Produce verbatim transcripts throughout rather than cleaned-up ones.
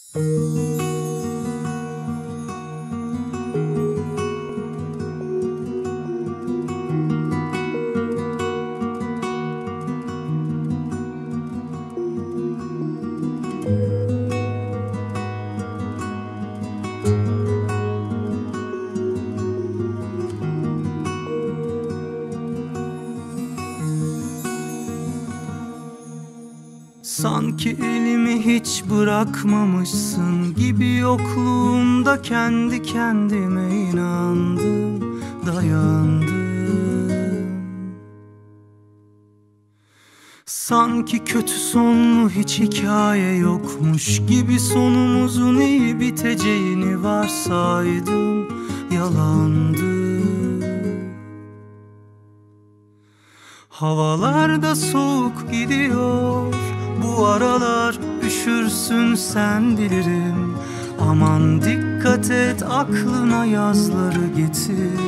Sanki elimi hiç bırakmamışsın gibi yokluğumda kendi kendime inandım, dayandım. Sanki kötü sonlu hiç hikaye yokmuş gibi sonumuzun iyi biteceğini varsaydım, yalandı. Havalarda soğuk gidiyor bu aralar, üşürsün sen bilirim. Aman dikkat et, aklına yazları getir.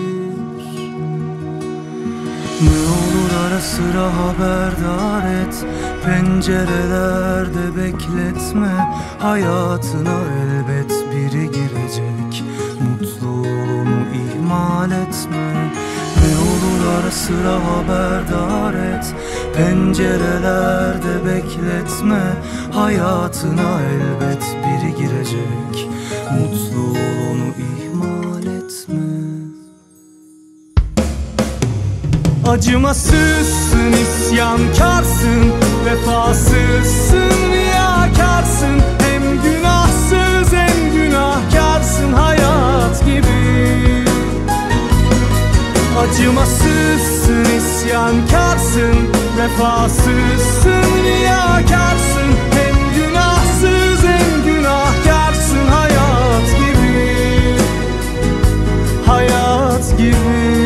Ne olur ara sıra haberdar et, pencerelerde bekletme. Hayatına elbet biri girecek, mutluluğunu ihmal etme. Ne olur ara sıra haberdar et, pencerelerde bekletme. Hayatına elbet biri girecek, mutluluğunu ihmal etme. Acımasızsın, isyankarsın, vefasızsın, riyakarsın. Hem günahsız hem günahkarsın hayat gibi. Acımasızsın, isyankarsın, vefasızsın, riyakarsın. Hem günahsız hem günahkarsın hayat gibi, hayat gibi.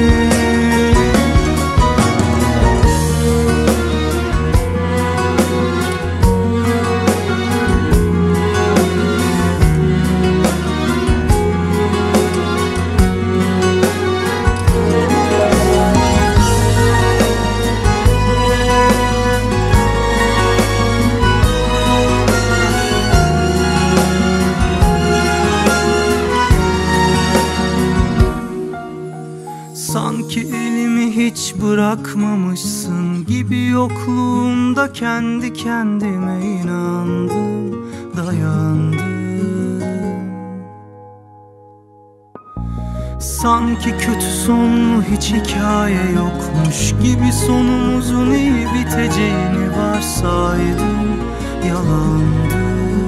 Sanki elimi hiç bırakmamışsın gibi yokluğumda kendi kendime inandım, dayandım. Sanki kötü sonlu hiç hikaye yokmuş gibi sonumuzun iyi biteceğini varsaydım, yalandı.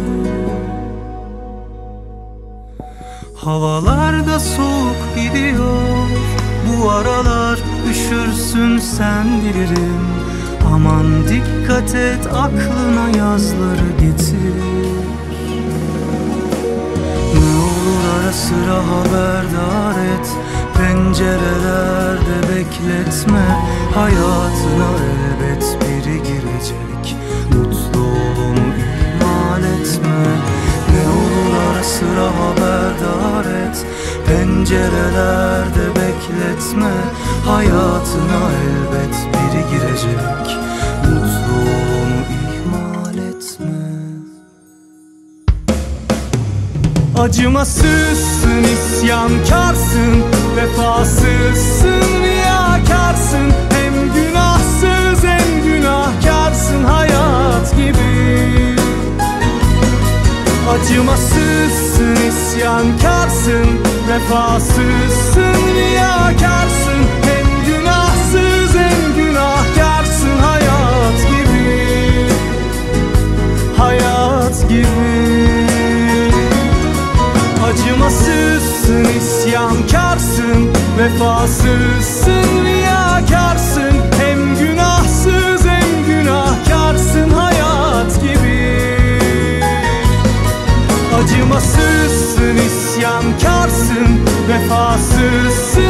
Havalarda soğuk gidiyor bu aralar, üşürsün sen bilirim. Aman dikkat et, aklına yazları getir. Ne olur ara sıra haberdar et, pencerelerde bekletme. Hayatına elbet biri girecek, mutluluğunu ihmal etme. Ne olur ara sıra haberdar et, pencerelerde bekletme. Hayatına elbet biri girecek, mutluluğunu ihmal etme. Acımasızsın, isyankarsın, vefasızsın, riyakarsın. Hem günahsız hem günahkarsın hayat gibi. Acımasızsın, isyankarsın, vefasızsın, riyakarsın. Hem günahsız hem günahkarsın hayat gibi, hayat gibi. Acımasızsın, isyankarsın, vefasızsın, riyakarsın. Hem günahsız hem günahkarsın hayat gibi. Acımasızsın, isyankarsın, vefasızsın,